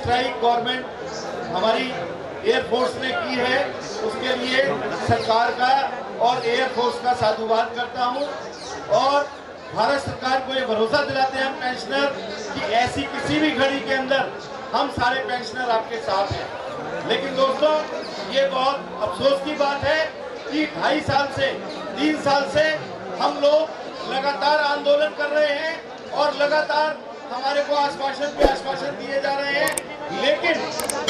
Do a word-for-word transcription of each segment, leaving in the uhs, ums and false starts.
Strike government हमारी air force ने की है, उसके लिए सरकार का और एयरफोर्स का साधुवाद करता हूं। और भारत सरकार को ये भरोसा दिलाते हैं हम पेंशनर कि ऐसी किसी भी घड़ी के अंदर हम सारे पेंशनर आपके साथ हैं। लेकिन दोस्तों, ये बहुत अफसोस की बात है कि ढाई साल से तीन साल से हम लोग लगातार आंदोलन कर रहे हैं और लगातार हमारे को आश्वासन पे आश्वासन दिए जा रहे हैं, लेकिन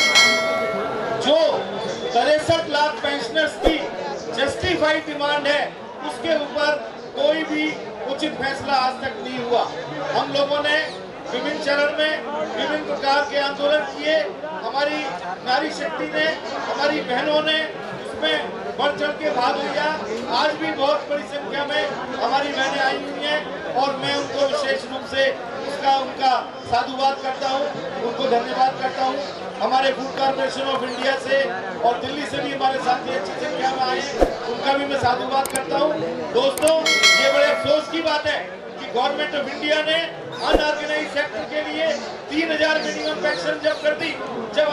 जो तिरसठ लाख पेंशनर्स की जस्टिफाइड डिमांड है उसके ऊपर कोई भी उचित फैसला आज तक नहीं हुआ। हम लोगों ने विभिन्न चरण में विभिन्न प्रकार के आंदोलन किए, हमारी नारी शक्ति ने, हमारी बहनों ने उसमें बढ़ चढ़ के भाग लिया। आज भी बहुत बड़ी संख्या में हमारी बहनें आई हुई हैं और मैं उनको विशेष रूप से उसका उनका साधुवाद करता हूं, उनको धन्यवाद करता हूं। हमारे फूड कॉर्पोरेशन ऑफ इंडिया से और दिल्ली से भी हमारे साथी अच्छी संख्या में आए, उनका भी मैं साधुवाद करता हूं। दोस्तों, ये बड़े अफसोस की बात है कि गवर्नमेंट ऑफ इंडिया ने अनऑर्गेनाइज सेक्टर के लिए तीन हजार मिनिमम पेंशन जब कर दी, जब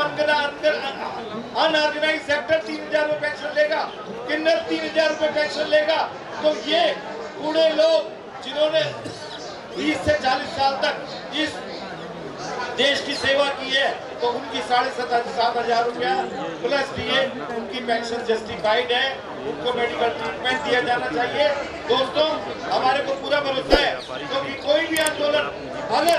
अनऑर्गेनाइज सेक्टर तीन हजार रुपए पेंशन लेगा, किन्नर तीन हजार रुपए पेंशन लेगा, तो ये बूढ़े लोग जिन्होंने तीस से चालीस साल तक इस देश की सेवा की है, तो उनकी साढ़े सात हजार रुपया प्लस दिए उनकी पेंशन जस्टिफाइड है, उनको मेडिकल ट्रीटमेंट दिया जाना चाहिए। दोस्तों, हमारे को पूरा भरोसा है क्योंकि तो कोई भी आंदोलन अगर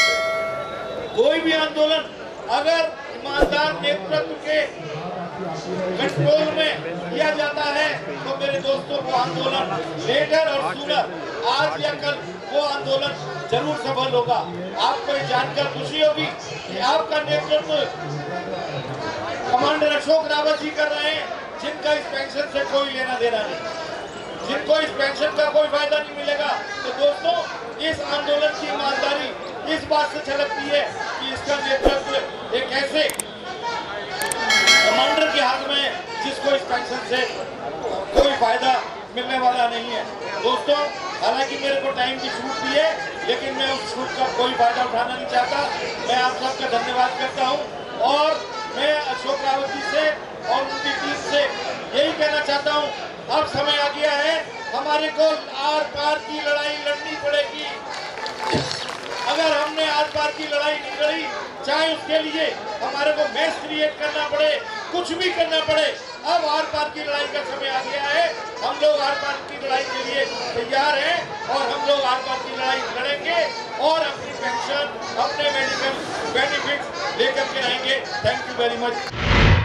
कोई भी आंदोलन अगर ईमानदार नेतृत्व के कंट्रोल में किया जाता है तो मेरे दोस्तों को आंदोलन लेटर और सूनर, आज या कल वो आंदोलन जरूर सफल होगा। आपको जानकर खुशी होगी कि आपका नेतृत्व कमांडर अशोक रावत जी कर रहे हैं, जिनका इस पेंशन से कोई लेना देना नहीं, जिनको इस पेंशन का कोई फायदा नहीं मिलेगा। तो दोस्तों, इस आंदोलन की ईमानदारी इस बात से झलकती है कि इसका नेतृत्व एक ऐसे कमांडर के हाथ में है जिसको इस पेंशन से कोई फायदा मिलने वाला नहीं है। दोस्तों, हालांकि मेरे को टाइम की छूट दी है, लेकिन मैं उस छूट का कोई फायदा उठाना नहीं चाहता। मैं आप सबका धन्यवाद करता हूं और मैं अशोक रावत जी से और उनकी टीम से यही कहना चाहता हूं, अब समय आ गया है, हमारे को आर पार की लड़ाई लड़नी पड़ेगी। अगर हमने आर पार की लड़ाई नहीं लड़ी, चाहे उसके लिए हमारे को मैस क्रिएट करना पड़े, कुछ भी करना पड़े, अब आर पार की लड़ाई का समय आ गया है। हम लोग आर पार की लड़ाई के लिए तैयार हैं और हम लोग आर पार की लड़ाई लड़ेंगे और अपनी पेंशन, अपने मेडिकल बेनिफिट्स लेकर के आएंगे। Thank you very much.